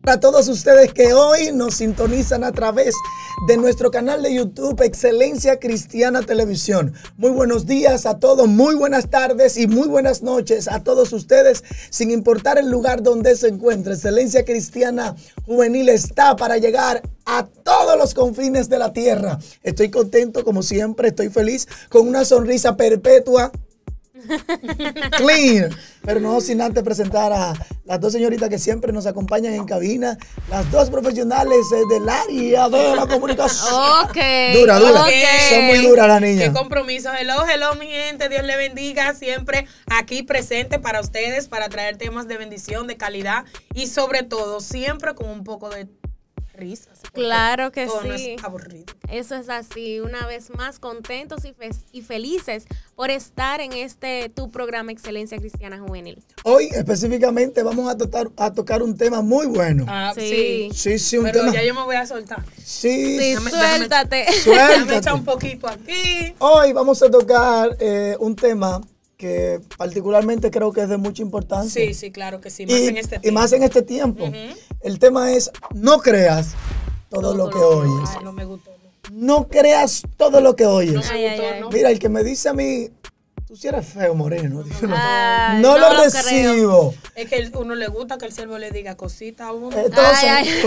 Para todos ustedes que hoy nos sintonizan a través de nuestro canal de YouTube Excelencia Cristiana Televisión. Muy buenos días a todos, muy buenas tardes y muy buenas noches a todos ustedes, sin importar el lugar donde se encuentre. Excelencia Cristiana Juvenil está para llegar a todos los confines de la tierra. Estoy contento como siempre, estoy feliz, con una sonrisa perpetua. Clean, pero no sin antes presentar a las dos señoritas que siempre nos acompañan en cabina, las dos profesionales del área de la comunicación. Dura. Okay. Son muy duras las niñas. Qué compromiso. Hello, mi gente. Dios le bendiga. Siempre aquí presente para ustedes, para traer temas de bendición, de calidad y sobre todo siempre con un poco de risas. Claro que todo sí. No es aburrido. Eso es así. Una vez más, contentos y felices por estar en tu programa Excelencia Cristiana Juvenil. Hoy específicamente vamos a tocar un tema muy bueno. Sí, un pero tema. ya yo me voy a soltar. Sí, suéltate. Déjame echar un poquito aquí. Hoy vamos a tocar un tema que particularmente creo que es de mucha importancia. Sí, claro que sí. Más en este tiempo. Y más en este tiempo. El tema es: no creas todo lo que oyes. Ay, no me gustó. No creas todo lo que oyes. No me gustó, ¿no? Mira, el que me dice a mí, tú sí eres feo, moreno. Ay, no lo lo recibo. Es que a uno le gusta que el siervo le diga cositas a uno. Entonces,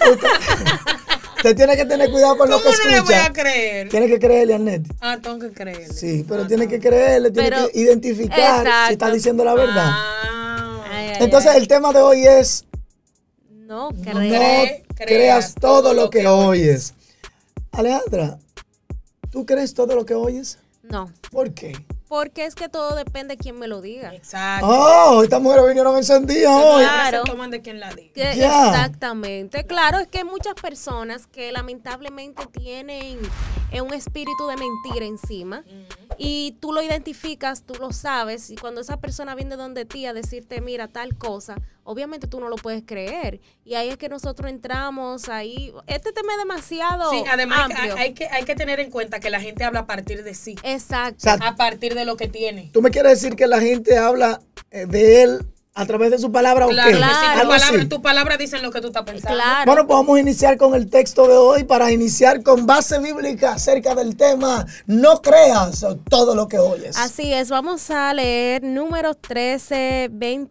usted tiene que tener cuidado con lo que escucha. ¿Cómo no le voy a creer? Tiene que creerle a Annette. Tengo que creerle. Sí, pero tiene que creerle, tiene que identificar si está diciendo la verdad. Entonces, el tema de hoy es: no creas todo lo que oyes. Alejandra, ¿tú crees todo lo que oyes? No. ¿Por qué? Porque es que todo depende de quién me lo diga. Exacto. Oh, estas mujeres vinieron encendidas hoy. Claro. Se toman de quien la diga. Exactamente. Claro, es que hay muchas personas que lamentablemente tienen un espíritu de mentira encima y tú lo identificas, tú lo sabes, y cuando esa persona viene donde ti a decirte, mira, tal cosa, obviamente tú no lo puedes creer. Y ahí es que nosotros entramos ahí. Este tema es demasiado además amplio. hay que tener en cuenta que la gente habla a partir de sí. Exacto. A partir de lo que tiene. ¿Tú me quieres decir que la gente habla de él a través de su palabra o qué? Claro. Tu palabra dicen lo que tú estás pensando. Claro. Bueno, pues vamos a iniciar con el texto de hoy para iniciar con base bíblica acerca del tema: no creas todo lo que oyes. Así es, vamos a leer Números 13,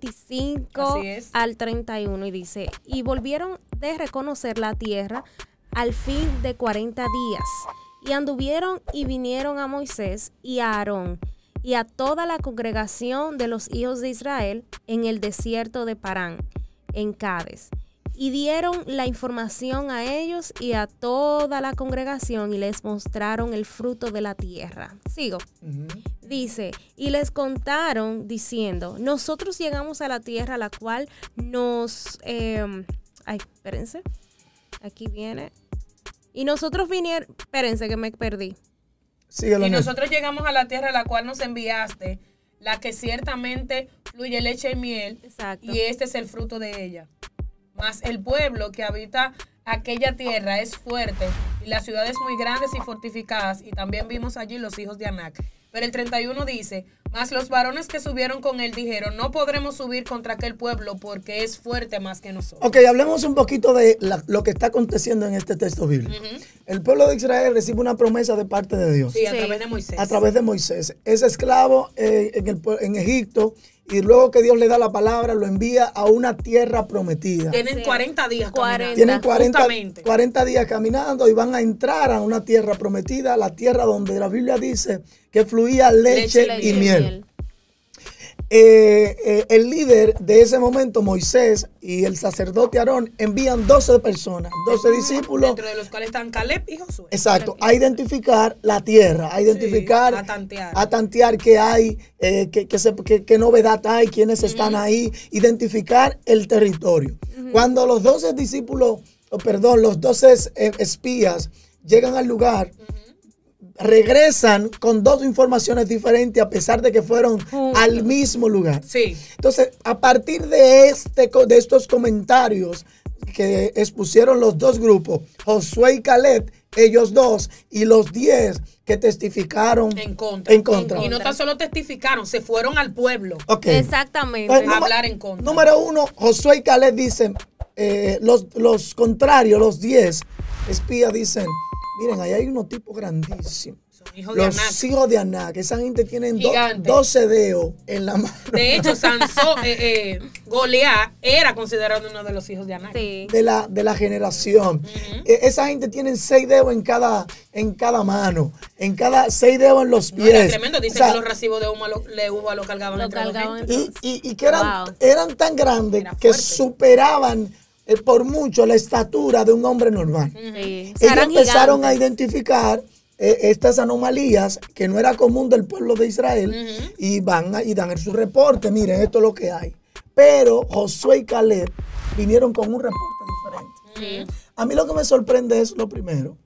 25 al 31 y dice: y volvieron de reconocer la tierra al fin de 40 días, y anduvieron y vinieron a Moisés y a Aarón y a toda la congregación de los hijos de Israel en el desierto de Parán, en Cades. Y dieron la información a ellos y a toda la congregación y les mostraron el fruto de la tierra. Sigo. Dice, y les contaron diciendo: nosotros llegamos a la tierra a la cual nos... espérense. Aquí viene. Y nosotros vinieron... Espérense que me perdí. Síguelo, y nosotros llegamos a la tierra a la cual nos enviaste, la que ciertamente fluye leche y miel. Exacto. Y este es el fruto de ella. Mas el pueblo que habita aquella tierra es fuerte, y las ciudades muy grandes y fortificadas, y también vimos allí los hijos de Anac. Pero el 31 dice: mas los varones que subieron con él dijeron: no podremos subir contra aquel pueblo porque es fuerte más que nosotros. Ok, hablemos un poquito de lo que está aconteciendo en este texto bíblico. El pueblo de Israel recibe una promesa de parte de Dios. Sí, a través de Moisés. A través de Moisés. Es esclavo en Egipto, y luego que Dios le da la palabra, lo envía a una tierra prometida. Tienen 40 días caminando. Tienen 40 días caminando y van a entrar a una tierra prometida, la tierra donde la Biblia dice que fluía leche y miel. El líder de ese momento, Moisés, y el sacerdote Aarón envían 12 personas, 12 discípulos. Dentro de los cuales están Caleb y Josué. Exacto, a identificar la tierra, a identificar, a tantear qué hay, qué novedad hay, quiénes están ahí, identificar el territorio. Cuando los 12 discípulos, los 12 espías llegan al lugar, regresan con dos informaciones diferentes a pesar de que fueron al mismo lugar. Sí. Entonces, a partir de estos comentarios que expusieron los dos grupos, Josué y Caleb, ellos dos, y los 10 que testificaron en contra. Y no tan solo testificaron, se fueron al pueblo. Okay. Exactamente. Pues, a hablar en contra. Número 1, Josué y Caleb dicen, los contrarios, los 10 espías dicen, miren, ahí hay unos tipos grandísimos. Los hijos de Anak, esa gente tienen 12 dedos en la mano. De hecho, Sansón, Goliat era considerado uno de los hijos de Anak. Sí. De la generación. Esa gente tiene 6 dedos en cada mano, 6 dedos en los pies. No, era tremendo, dicen que los recibos de uva lo cargaban entre los dientes. Y que eran tan grandes que superaban por mucho la estatura de un hombre normal. Sí. Ellos empezaron a identificar estas anomalías que no era común del pueblo de Israel y dan su reporte, miren, esto es lo que hay. Pero Josué y Caleb vinieron con un reporte diferente. A mí lo que me sorprende es lo primero.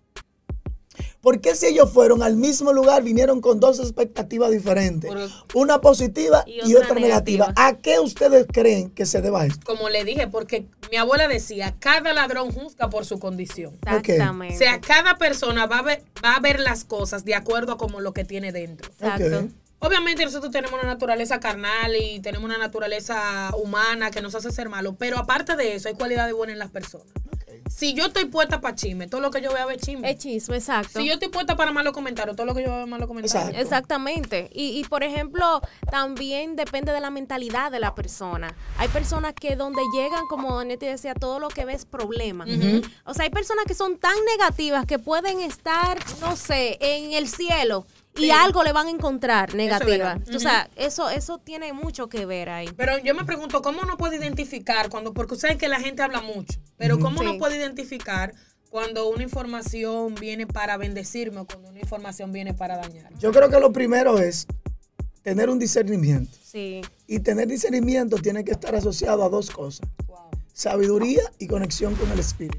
¿Por qué si ellos fueron al mismo lugar, vinieron con 2 expectativas diferentes? Una positiva y otra negativa. ¿A qué ustedes creen que se deba esto? Como le dije, porque mi abuela decía, cada ladrón juzga por su condición. Exactamente. O sea, cada persona va a ver las cosas de acuerdo a como lo que tiene dentro. Exacto. Obviamente nosotros tenemos una naturaleza carnal y tenemos una naturaleza humana que nos hace ser malos, pero aparte de eso hay cualidades buenas en las personas. Si yo estoy puesta para chisme, todo lo que yo voy a ver chisme. Es chisme, exacto. Si yo estoy puesta para malos comentarios, todo lo que yo voy a ver malos comentarios. Exacto. Exactamente. Y por ejemplo, también depende de la mentalidad de la persona. Hay personas que donde llegan, como Neti decía, todo lo que ves problema. O sea, hay personas que son tan negativas que pueden estar, no sé, en el cielo y algo le van a encontrar negativa. O sea, eso tiene mucho que ver ahí. Pero yo me pregunto, ¿cómo uno puede identificar porque ustedes que la gente habla mucho, pero cómo uno puede identificar cuando una información viene para bendecirme o cuando una información viene para dañar? Yo creo que lo primero es tener un discernimiento. Sí. Y tener discernimiento tiene que estar asociado a 2 cosas. Sabiduría y conexión con el Espíritu.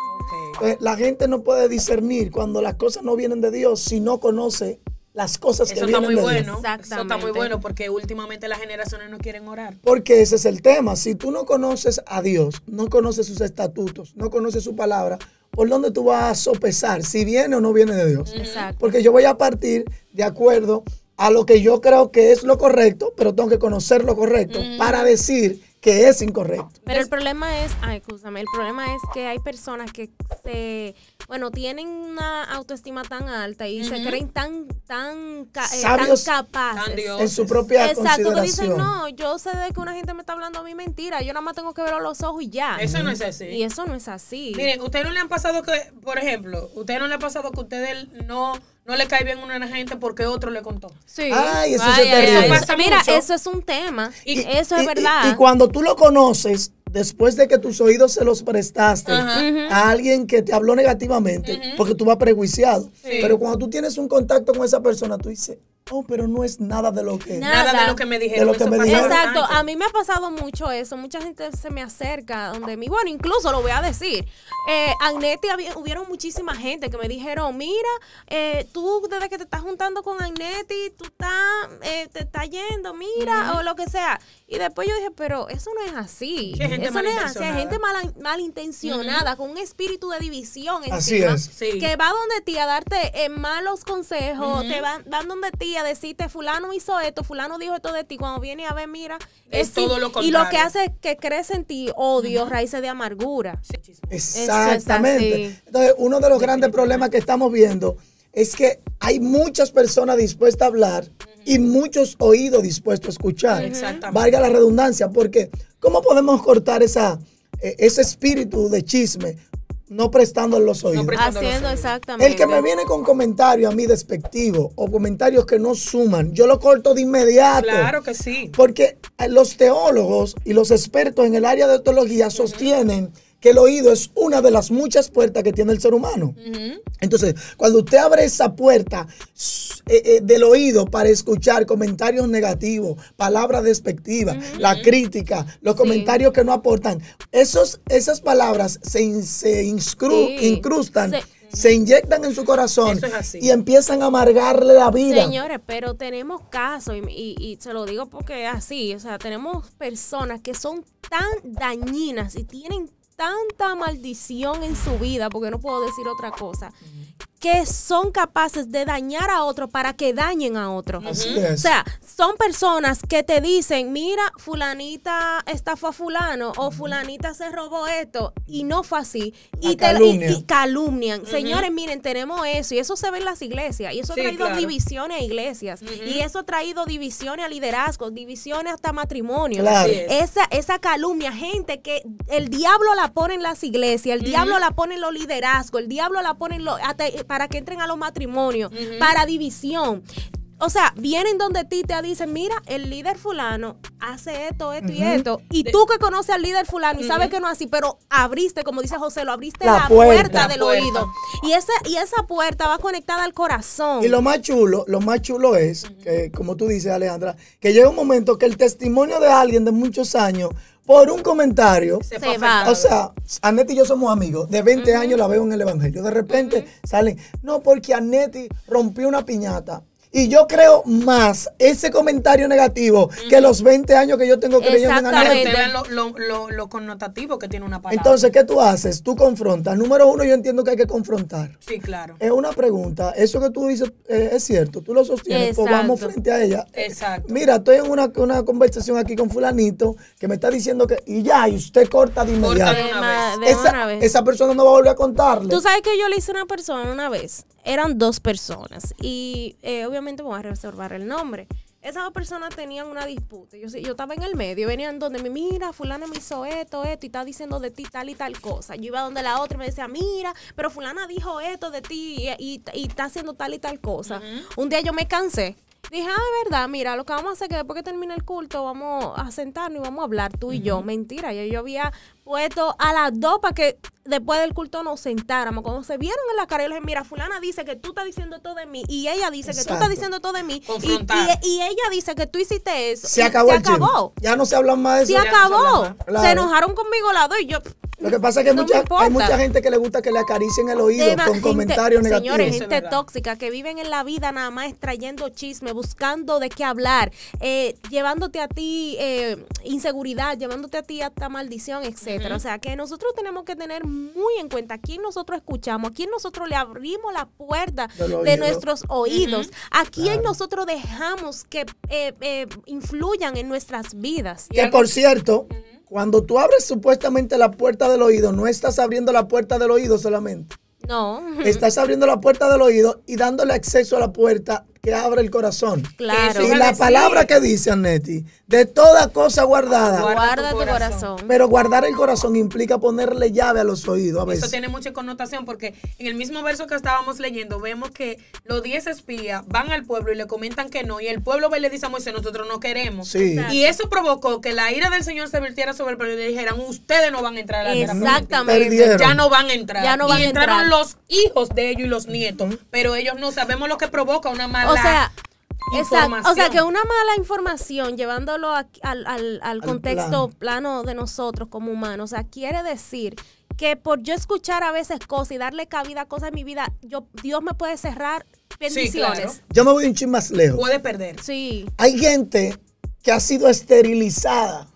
La gente no puede discernir cuando las cosas no vienen de Dios si no conoce las cosas que vienen de Dios. Eso está muy bueno porque últimamente las generaciones no quieren orar. Porque ese es el tema. Si tú no conoces a Dios, no conoces sus estatutos, no conoces su palabra, ¿por dónde tú vas a sopesar si viene o no viene de Dios? Exacto. Porque yo voy a partir de acuerdo a lo que yo creo que es lo correcto, pero tengo que conocer lo correcto para decir que es incorrecto. Pero el problema es, el problema es que hay personas que tienen una autoestima tan alta y se creen tan sabios, capaces en su propia consideración. Que dicen, no, yo sé de que una gente me está hablando a mí mentira, yo nada más tengo que verlo a los ojos y ya. Eso no es así. Y eso no es así. Miren, ¿ustedes no le han pasado que, por ejemplo, ustedes no le ha pasado que ustedes no le cae bien a una gente porque otro le contó? Sí. Ay, eso es terrible. Eso pasa Mira, mucho. eso es un tema. Eso es verdad. Y cuando tú lo conoces, después de que tus oídos se los prestaste a alguien que te habló negativamente, porque tú vas prejuiciado. Sí. Pero cuando tú tienes un contacto con esa persona, tú dices, pero no es nada de lo que... Nada de lo que me dijeron. Exacto, a mí me ha pasado mucho eso. Mucha gente se me acerca donde mí. Bueno, incluso lo voy a decir. Agneti, hubieron muchísima gente que me dijeron, mira, tú desde que te estás juntando con Agneti, tú te estás yendo, mira, o lo que sea. Y después yo dije, pero eso no es así. Eso no es así. Hay gente malintencionada, con un espíritu de división encima. Así es. Sí. Que va donde ti a darte malos consejos, te van donde ti a decirte, fulano hizo esto, fulano dijo esto de ti. Cuando viene a ver, mira, es todo lo contrario. Y lo que hace es que crece en ti odio, raíces de amargura. Sí. Exactamente. Entonces, uno de los grandes problemas que estamos viendo es que hay muchas personas dispuestas a hablar y muchos oídos dispuestos a escuchar. Exactamente. Valga la redundancia, porque ¿cómo podemos cortar ese espíritu de chisme? No prestando los oídos. Haciendo exactamente. El que me viene con comentarios a mí despectivos o comentarios que no suman, yo lo corto de inmediato. Claro que sí. Porque los teólogos y los expertos en el área de teología sostienen que el oído es una de las muchas puertas que tiene el ser humano. Entonces, cuando usted abre esa puerta del oído para escuchar comentarios negativos, palabras despectivas, la crítica, los comentarios que no aportan, esas palabras se incrustan, se inyectan en su corazón y empiezan a amargarle la vida. Señores, pero tenemos casos, y se lo digo porque es así, o sea, tenemos personas que son tan dañinas y tienen tanta maldición en su vida, porque no puedo decir otra cosa, que son capaces de dañar a otro para que dañen a otro. Así es. O sea, son personas que te dicen, mira, fulanita estafó a fulano o fulanita se robó esto y no fue así. Y calumnian. Señores, miren, tenemos eso y eso se ve en las iglesias y eso ha traído divisiones a iglesias y eso ha traído divisiones a liderazgos, divisiones hasta matrimonios. Claro. Esa calumnia, gente que el diablo la pone en las iglesias, el diablo la pone en los liderazgos, el diablo la pone en para que entren a los matrimonios, para división. O sea, vienen donde ti te dicen, mira, el líder fulano hace esto y esto. Y tú que conoces al líder fulano y sabes que no es así, pero abriste, como dice José, lo abriste la puerta del oído. Y esa puerta va conectada al corazón. Y lo más chulo es, que, como tú dices, Alejandra, que llega un momento que el testimonio de alguien de muchos años, por un comentario, se va. O sea, Anetti y yo somos amigos. De 20 años la veo en el evangelio. De repente salen, no, porque Anetti rompió una piñata. Y yo creo más ese comentario negativo que los 20 años que yo tengo creyendo en Anetti. Ustedes vean lo connotativo que tiene una palabra. Entonces, ¿qué tú haces? Tú confrontas. Número uno, yo entiendo que hay que confrontar. Sí, claro. Es una pregunta. Eso que tú dices es cierto. Tú lo sostienes. Pues vamos frente a ella. Exacto. Mira, estoy en una conversación aquí con fulanito que me está diciendo que... Y usted corta de inmediato. Esa persona no va a volver a contarle. Tú sabes que yo le hice a una persona una vez. Eran 2 personas. Y obviamente voy a reservar el nombre. Esas 2 personas tenían una disputa. Yo estaba en el medio. Venían donde me mira, fulana me hizo esto, y está diciendo de ti tal y tal cosa. Yo iba donde la otra y me decía, mira, pero fulana dijo esto de ti y está haciendo tal y tal cosa. Un día yo me cansé. Dije, verdad, mira, lo que vamos a hacer es que después que termine el culto vamos a sentarnos y vamos a hablar tú y yo. Mentira, yo había puesto a las 2 para que después del culto nos sentáramos. Cuando se vieron en la cara, yo les dije, mira, fulana dice que tú estás diciendo todo de mí y ella dice que tú estás diciendo todo de mí y ella dice que tú hiciste eso. Se acabó. Ya no se hablan más de eso. Se acabó. Claro. Se enojaron conmigo las 2 y yo... Lo que pasa es que hay mucha gente que le gusta que le acaricien el oído con comentarios negativos. Señores, gente tóxica que viven en la vida nada más trayendo chisme, buscando de qué hablar, llevándote a ti inseguridad, llevándote a ti hasta maldición, etcétera. O sea, que nosotros tenemos que tener muy en cuenta a quién nosotros escuchamos, a quién nosotros le abrimos la puerta de nuestros oídos, a quién nosotros dejamos que influyan en nuestras vidas. Que por cierto... Cuando tú abres supuestamente la puerta del oído, no estás abriendo la puerta del oído solamente. No. Estás abriendo la puerta del oído y dándole acceso a la puerta que abre el corazón. Claro. Y la palabra que dice Anetti, de toda cosa guardada. Guarda tu corazón. Pero guardar el corazón implica ponerle llave a los oídos a veces. Eso tiene mucha connotación porque en el mismo verso que estábamos leyendo vemos que los 10 espías van al pueblo y le comentan que no. Y el pueblo le dice a Moisés, nosotros no queremos. Sí. Y eso provocó que la ira del Señor se vertiera sobre el pueblo y le dijeran, ustedes no van a entrar a la tierra prometida. Exactamente. Ya no van a entrar. Y entraron los hijos de ellos y los nietos. Pero ellos no sabemos lo que provoca una mala información. O sea, que una mala información, llevándolo al contexto plano de nosotros como humanos, o sea, quiere decir que por yo escuchar a veces cosas y darle cabida a cosas en mi vida, Dios me puede cerrar bendiciones. Sí, claro. Yo me voy un chin más lejos. Puede perder. Sí. Hay gente que ha sido esterilizada.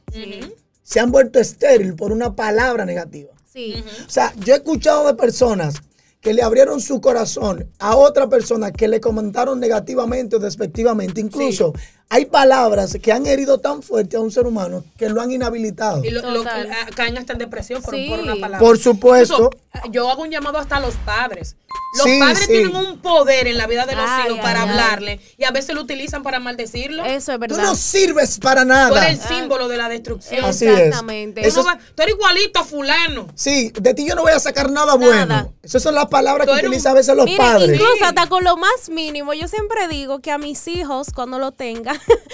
Se han vuelto estéril por una palabra negativa. Sí. O sea, yo he escuchado de personas que le abrieron su corazón a otra persona que le comentaron negativamente o despectivamente. Incluso hay palabras que han herido tan fuerte a un ser humano que lo han inhabilitado. Y caen hasta en depresión por una palabra. Por supuesto. Incluso, yo hago un llamado hasta a los padres. Los padres tienen un poder en la vida de los hijos para hablarle y a veces lo utilizan para maldecirlo. Eso es verdad. Tú no sirves para nada. Tú eres el símbolo de la destrucción. Así exactamente. Es. Tú eres igualito a fulano. Sí, de ti yo no voy a sacar nada bueno. Esas son las palabras que utilizan a veces los padres. Incluso hasta con lo más mínimo. Yo siempre digo que a mis hijos, cuando lo tengan,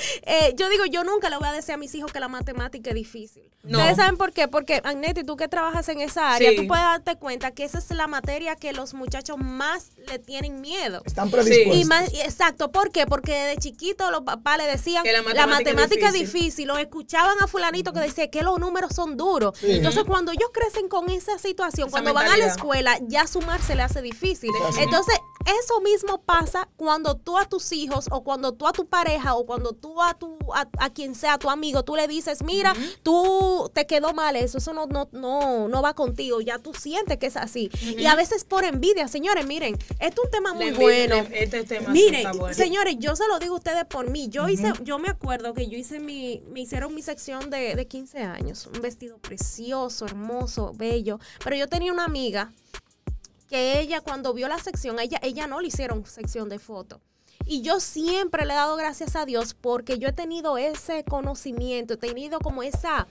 yo digo, yo nunca le voy a decir a mis hijos que la matemática es difícil. No. ¿Ustedes saben por qué? Porque, Agneti, tú que trabajas en esa área, tú puedes darte cuenta que esa es la materia que los muchachos más le tienen miedo. Están predispuestos. Y más, exacto. ¿Por qué? Porque de chiquito los papás le decían que la matemática es difícil. Los escuchaban a fulanito que decía que los números son duros. Entonces, cuando ellos crecen con esa situación, cuando van a la escuela, ya sumar se le hace difícil. Entonces, eso mismo pasa cuando tú a tus hijos o cuando tú a tu pareja o cuando tú a quien sea, tu amigo, tú le dices, mira, tú te quedó mal eso no va contigo, ya tú sientes que es así. Y a veces por envidia, señores, miren, esto es un tema muy bueno. Este tema miren, señores, yo se lo digo a ustedes por mí. Yo me acuerdo que yo hice me hicieron mi sección de 15 años, un vestido precioso, hermoso, bello, pero yo tenía una amiga que ella cuando vio la sección, ella no le hicieron sección de fotos. Y yo siempre le he dado gracias a Dios porque yo he tenido ese conocimiento, he tenido como esa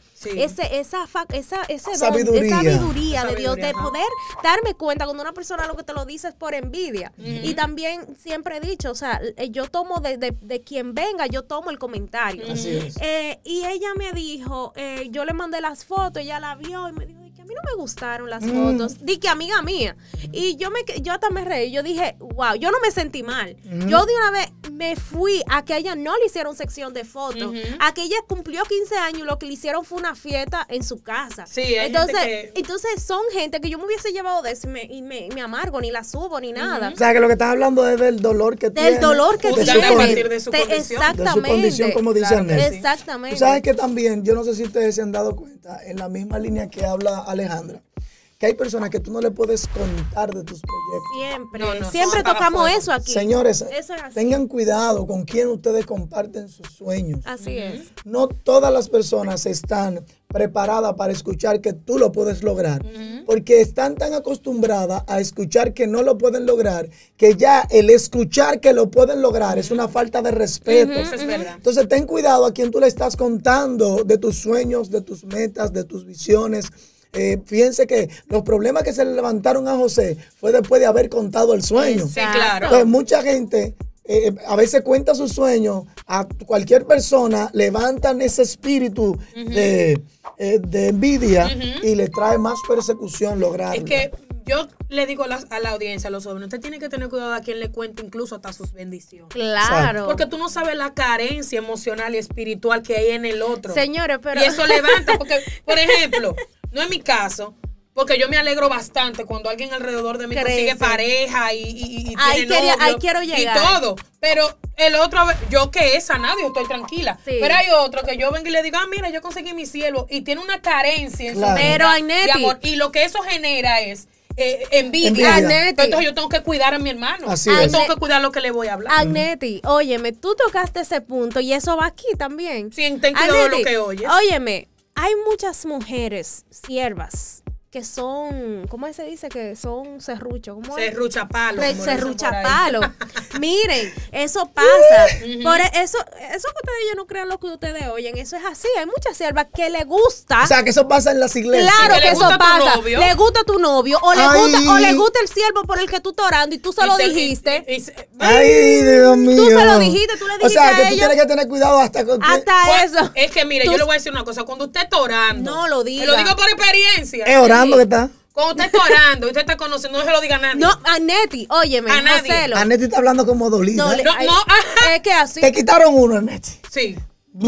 sabiduría de Dios, de poder darme cuenta cuando una persona lo que te lo dice es por envidia. Y también siempre he dicho, o sea, yo tomo de quien venga, yo tomo el comentario. Así es. Y ella me dijo, yo le mandé las fotos, ella la vio y me dijo, a mí no me gustaron las fotos. Di que amiga mía. Y yo hasta me reí. Yo dije, wow, yo no me sentí mal. Yo de una vez me fui a que a ella no le hicieron sección de fotos. A que ella cumplió 15 años y lo que le hicieron fue una fiesta en su casa. Sí, entonces son gente que yo me hubiese llevado de eso y me amargo, ni la subo, ni nada. O sea, que lo que estás hablando es del dolor que tiene. Del dolor que tiene. A partir de su condición. Exactamente. De su condición, como dice Arnett. Exactamente. Tú sabes que también, yo no sé si ustedes se han dado cuenta, en la misma línea que habla Alejandra, que hay personas que tú no le puedes contar de tus proyectos. Siempre tocamos eso aquí. Señores, eso es tengan cuidado con quién ustedes comparten sus sueños. Así es. No todas las personas están preparadas para escuchar que tú lo puedes lograr, porque están tan acostumbradas a escuchar que no lo pueden lograr, que ya el escuchar que lo pueden lograr es una falta de respeto. Eso es verdad. Entonces ten cuidado a quién tú le estás contando de tus sueños, de tus metas, de tus visiones. Fíjense que los problemas que se le levantaron a José fue después de haber contado el sueño. Sí, claro. Entonces mucha gente a veces cuenta sus sueños, a cualquier persona levantan ese espíritu de envidia y le trae más persecución lograrlo. Es que yo le digo a la audiencia, a los jóvenes, usted tiene que tener cuidado a quien le cuente incluso hasta sus bendiciones. Claro. Porque tú no sabes la carencia emocional y espiritual que hay en el otro. Señores, pero... Y eso levanta, porque, por ejemplo, no es mi caso, porque yo me alegro bastante cuando alguien alrededor de mí consigue pareja y tiene novio ahí quiero llegar. Y todo. Pero el otro, yo que es sanado, yo estoy tranquila. Sí. Pero hay otro que yo vengo y le digo, mira, yo conseguí mi cielo y tiene una carencia en su vida de amor. Y lo que eso genera es envidia. Entonces yo tengo que cuidar a mi hermano. Yo tengo que cuidar lo que le voy a hablar. Agneti, óyeme, tú tocaste ese punto y eso va aquí también. Sí, ten cuidado de lo que oyes. Óyeme, hay muchas mujeres siervas que son, ¿cómo se dice? Que son serruchos. Serruchapalo. Serruchapalo. Miren, eso pasa. Por eso que ustedes ya no crean lo que ustedes oyen. Eso es así. Hay muchas siervas que le gusta. O sea, que eso pasa en las iglesias. Claro que eso pasa. Le gusta tu novio o le gusta el siervo por el que tú estás orando y tú se lo dijiste. Ay, Dios mío. Tú se lo dijiste, tú le dijiste. O sea, que tú tienes que tener cuidado hasta eso. Es que mire, yo le voy a decir una cosa. Cuando usted está orando, no lo diga. Lo digo por experiencia. Es orando que está. Cuando usted está orando y usted está conociendo, no se lo diga a nadie. No, Agneti, óyeme, Joselo. Agneti está hablando como dolida. Es que así. Te quitaron uno, Agneti. Sí.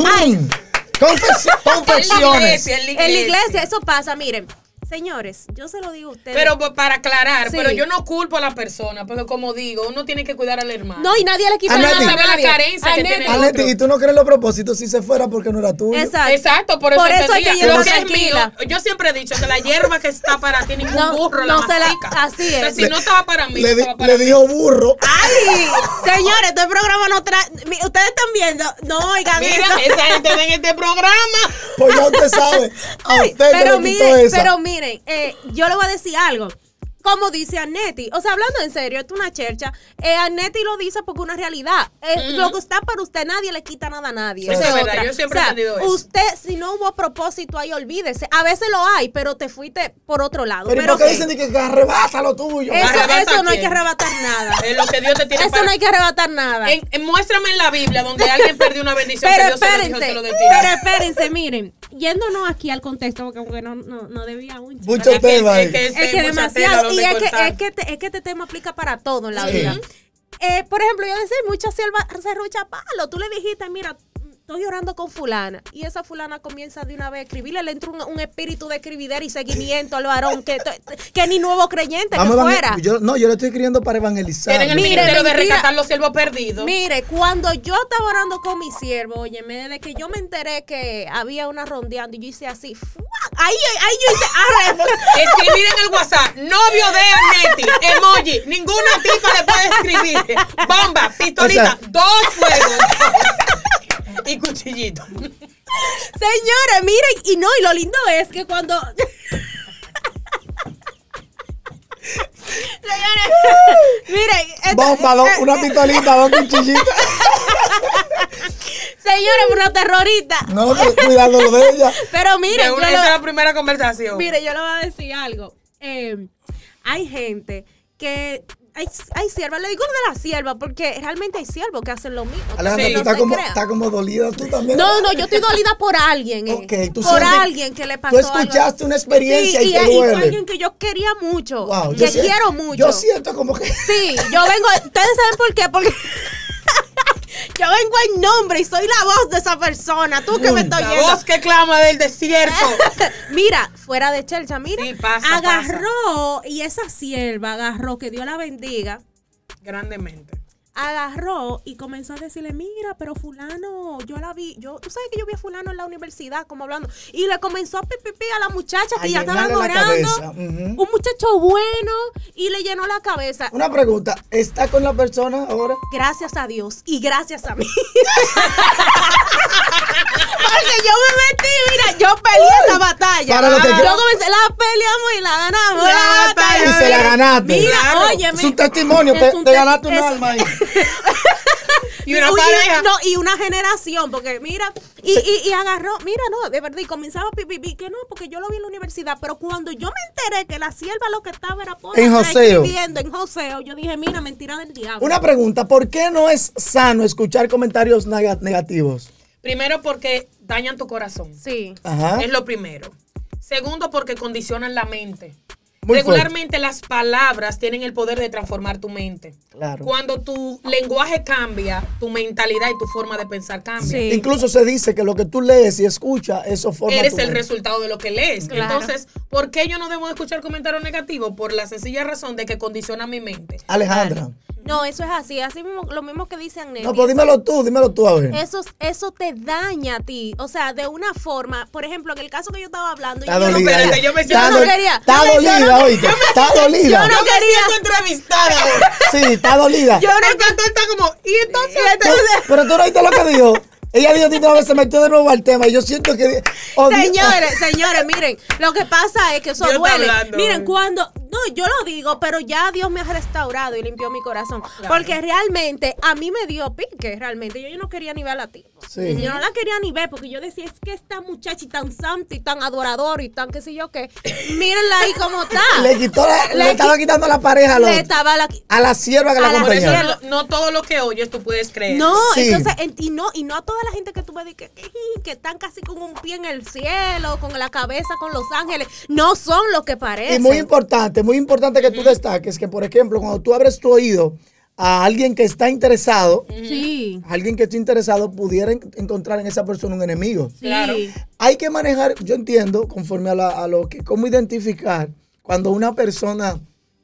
Confesiones. En la iglesia, eso pasa, miren. Señores, yo se lo digo a ustedes. Pero para aclarar, pero yo no culpo a la persona, porque como digo, uno tiene que cuidar al hermano. No, y nadie le quita nada. No sabe la carencia que tiene el otro. Y tú no crees los propósitos si se fuera porque no era tuyo. Exacto, por eso hay que llevar tranquila. Yo siempre he dicho que la hierba que está para ti, ningún burro la mastica. Así es. O sea, si no estaba para mí, le dijo burro. Ay, señores, este programa no trae. Ustedes están viendo. No, oigan. Mira, esa gente ve en este programa. Pues ya usted sabe. A usted le quitó esa. Pero miren, yo le voy a decir algo. Como dice Agneti, o sea, hablando en serio, esto es una chercha. Agneti lo dice porque es una realidad. Lo que está para usted, nadie le quita nada a nadie. Eso es verdad, yo siempre he entendido eso. Usted, si no hubo propósito ahí, olvídese. A veces lo hay, pero te fuiste por otro lado. Pero ¿por qué dicen que arrebata lo tuyo? Eso no hay que arrebatar nada. Es lo que Dios te tiene Eso no hay que arrebatar nada. Muéstrame en la Biblia donde alguien perdió una bendición que Dios se lo detiene. Pero espérense, miren. Yéndonos aquí al contexto, porque aunque no debía mucho tema. Es que demasiado. Y es que este tema aplica para todo en la vida. Por ejemplo, yo decía, muchas serruchas palo. Tú le dijiste, mira, estoy orando con fulana. Y esa fulana comienza de una vez a escribirle, le entra un espíritu de escribidera y seguimiento al varón que ni nuevo creyente que fuera. Yo le estoy escribiendo para evangelizar. Tienen el ministerio de rescatar los siervos perdidos. Mire, cuando yo estaba orando con mi siervo, oye, desde que yo me enteré que había una rondeando y yo hice así, ahí yo hice escribir en el WhatsApp, novio de Arneti, emoji, ninguna tipa le puede escribir. Bomba, pistolita, 2 fuegos y cuchillito. Señores, miren, y lo lindo es que cuando señores, miren, bomba, una pistolita, 2 cuchillitos. Señores, una terrorista. No, cuidado lo de ella. Pero miren, esa es la primera conversación. Mire, yo le voy a decir algo. Hay gente que hay siervas, le digo de la sierva porque realmente hay siervos que hacen lo mismo. Alejandra, tú estás como dolida tú también. No, yo estoy dolida por alguien. Okay, por alguien que le pasó. Tú escuchaste una experiencia y te duele. Y fue alguien que yo quería mucho, que quiero mucho. Yo siento como que... Sí, yo vengo, ustedes saben por qué, porque... Yo vengo en nombre y soy la voz de esa persona. Tú que me estoy oyendo. La voz que clama del desierto. Mira, fuera de Chelcha, mira. Sí, pasa. Y esa sierva agarró, que Dios la bendiga. Grandemente. Agarró y comenzó a decirle, mira, pero fulano, yo la vi, tú sabes que yo vi a fulano en la universidad, como hablando, y le comenzó a pipipi a la muchacha que ya estaba orando, un muchacho bueno, y le llenó la cabeza. Una pregunta, ¿está con la persona ahora? Gracias a Dios, y gracias a mí. Porque yo me metí, mira, yo peleé esa batalla. Yo comencé, la peleamos y la ganamos. La batalla. Y se la ganaste. Mira, oye, es un testimonio, te ganaste un alma ahí. Y una pareja. No, y una generación, porque mira, y agarró, mira, no, de verdad, y comenzaba a pipi, que no, porque yo lo vi en la universidad, pero cuando yo me enteré que la sierva lo que estaba era escribiendo en joseo, yo dije, mira, mentira del diablo. Una pregunta, ¿por qué no es sano escuchar comentarios negativos? Primero, porque dañan tu corazón. Sí. Ajá. Es lo primero. Segundo, porque condicionan la mente. Muy Regularmente las palabras tienen el poder de transformar tu mente. Claro. Cuando tu lenguaje cambia, tu mentalidad y tu forma de pensar cambia. Sí. Incluso se dice que lo que tú lees y escuchas, eso forma Eres tu el mente. resultado de lo que lees. Claro. Entonces, ¿por qué yo no debo escuchar comentarios negativos? Por la sencilla razón de que condiciona mi mente. Alejandra. No, eso es así mismo, lo mismo que dice Agnès. No, pues dímelo tú, a ver. Eso te daña a ti, o sea, de una forma, por ejemplo, en el caso que yo estaba hablando, Está yo dolida. espérate, yo me Está siento- no quería. Está dolida, oíste. Está dolida. Yo no Yo me quería. siento entrevistada ahora. Sí, está dolida. Yo no El cantor está como, y entonces... Pero tú no oíste lo que dijo. Ella dijo que se metió de nuevo al tema y yo siento que... oh, Señores, miren, lo que pasa es que eso Dios está duele. hablando. Miren, no, yo lo digo, pero ya Dios me ha restaurado y limpió mi corazón. Claro. Porque realmente a mí me dio pique, realmente. Yo no quería ni ver a la tía. Sí. Yo no la quería ni ver porque yo decía, es que esta muchacha y tan santa y tan adoradora y tan qué sé yo qué. Mírenla ahí como está. Le estaba quitando la pareja a la sierva que la a la Por eso acompañaba. no todo lo que oyes tú puedes creer. No, Sí. entonces, y no a toda la gente que tú ves que están casi con un pie en el cielo, con la cabeza con los ángeles, no son lo que parecen. Y muy importante que tú destaques que, por ejemplo, cuando tú abres tu oído a alguien que está interesado, Sí. alguien que esté interesado pudiera encontrar en esa persona un enemigo. Sí. Claro. Hay que manejar, yo entiendo, conforme a lo que, cómo identificar cuando una persona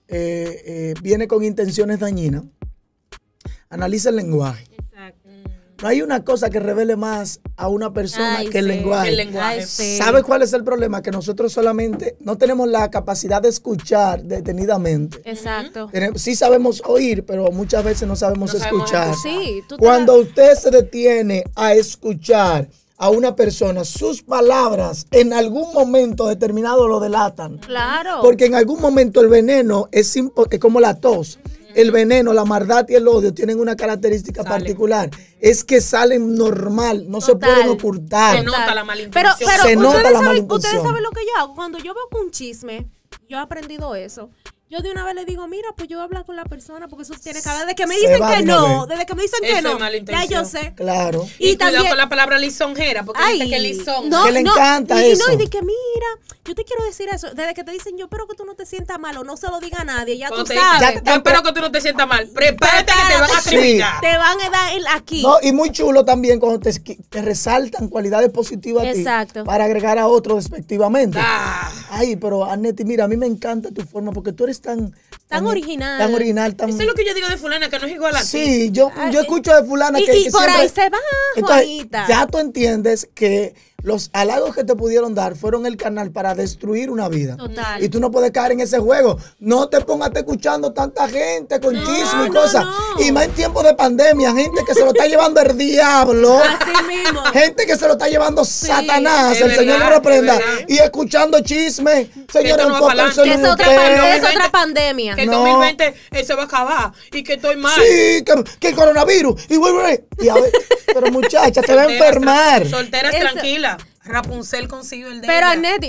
viene con intenciones dañinas. Analiza el lenguaje. Exacto. No hay una cosa que revele más a una persona Ay, que el sí. lenguaje. El lenguaje. Ay, sí. ¿Sabes cuál es el problema? Que nosotros solamente no tenemos la capacidad de escuchar detenidamente. Exacto. Sí sabemos oír, pero muchas veces no sabemos No sabemos escuchar. escuchar. Sí, tú te Cuando usted se detiene a escuchar a una persona, sus palabras en algún momento determinado lo delatan. Claro. Porque en algún momento el veneno es como la tos. El veneno, la maldad y el odio tienen una característica Salen. particular. Es que salen normal, no se Total. pueden ocultar. Se nota la Pero malintención. Se nota la ustedes malintención. saben lo que yo hago. Cuando yo veo que un chisme, yo he aprendido eso. yo de una vez le digo, mira, pues yo voy a hablar con la persona, porque eso tiene cada vez desde que me dicen que no, desde que me dicen que no, ya yo sé. Claro. Y cuidado con la palabra lisonjera, porque dice que lisonja. No, que le encanta eso. Y de que mira, yo te quiero decir eso, desde que te dicen, yo espero que tú no te sientas mal o no se lo diga a nadie, ya tú sabes. Yo espero que tú no te sientas mal. Prepárate que te van a criticar. Te van a dar aquí. No, y muy chulo también cuando te resaltan cualidades positivas a ti para agregar a otros respectivamente. Ay, pero Anetti, mira, a mí me encanta tu forma porque tú eres tan original. Tan original. Eso es lo que yo digo de fulana, que no es igual a ti. Sí, yo escucho de fulana que y por siempre, ahí se va, Juanita. Ya tú entiendes que los halagos que te pudieron dar fueron el canal para destruir una vida. Total. Y tú no puedes caer en ese juego. No te pongas escuchando tanta gente con chisme y cosas. Y más en tiempos de pandemia, gente que se lo está llevando el diablo. Así mismo. Gente que se lo está llevando Satanás, el Señor lo reprenda. Y escuchando chisme. Señores, es otra pandemia. Que el 2020 se va a acabar y que estoy mal. Sí, que el coronavirus. Y a ver, pero muchacha, te va a enfermar. Solteras tranquila. Rapunzel consiguió el de pero Anetti,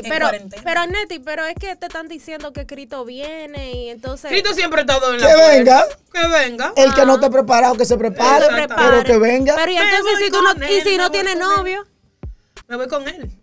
pero es que te están diciendo que Cristo viene y entonces Cristo siempre ha estado en la puerta. Que venga. El que no esté preparado, que se prepare, pero que venga. Pero y entonces si no tiene novio, me voy con él.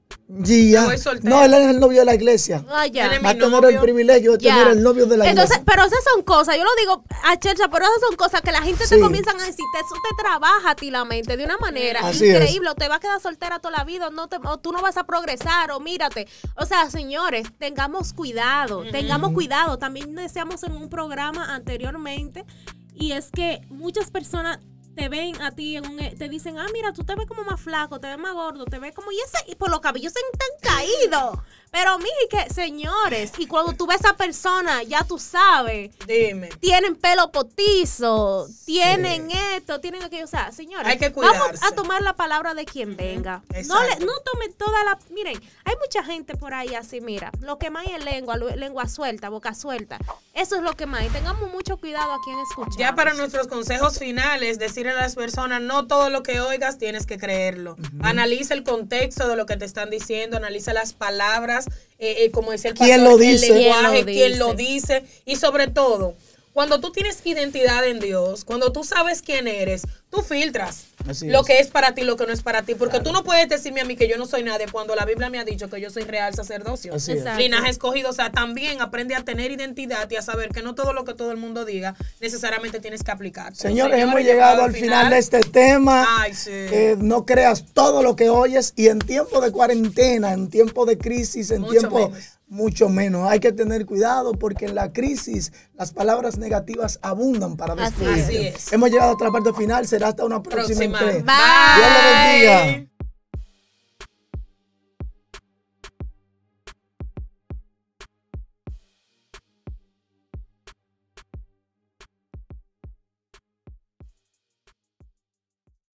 No, él es el novio de la iglesia. Va a tener el privilegio de tener el novio de la iglesia. Pero esas son cosas, yo lo digo a Chelcha, pero esas son cosas que la gente te comienzan a decir, eso te trabaja a ti la mente de una manera increíble, o te vas a quedar soltera toda la vida, o tú no vas a progresar, o mírate. O sea, señores, tengamos cuidado, También decíamos en un programa anteriormente, y es que muchas personas te ven a ti, te dicen, mira, tú te ves como más flaco, te ves más gordo, te ves como, y por los cabellos se tan caídos. Pero mire que, señores, y cuando tú ves a esa persona, ya tú sabes. Dime. Tienen pelo potizo, tienen esto, tienen aquello. O sea, señores, hay que cuidarse. Vamos a tomar la palabra de quien venga. No tomen toda la... Miren, hay mucha gente por ahí así, mira, lo que más es lengua suelta, boca suelta. Eso es lo que más. Y tengamos mucho cuidado a quien escuchamos. Ya para nuestros consejos finales, decirle a las personas, no todo lo que oigas tienes que creerlo. Analiza el contexto de lo que te están diciendo, analiza las palabras, como decía el pastor, ¿quién lo dice? El lenguaje, quién lo dice, y sobre todo, cuando tú tienes identidad en Dios, cuando tú sabes quién eres, tú filtras lo que es para ti, lo que no es para ti, porque tú no puedes decirme a mí que yo no soy nadie cuando la Biblia me ha dicho que yo soy real sacerdocio, linaje escogido. O sea, también aprende a tener identidad y a saber que no todo lo que todo el mundo diga necesariamente tienes que aplicar. Señores, hemos llegado al final de este tema. No creas todo lo que oyes, y en tiempo de cuarentena, en tiempo de crisis, mucho menos. Hay que tener cuidado porque en la crisis las palabras negativas abundan para destruir. Así es. Hemos llegado a otra parte final. Será hasta una próxima entrega. Bye. Dios lo bendiga.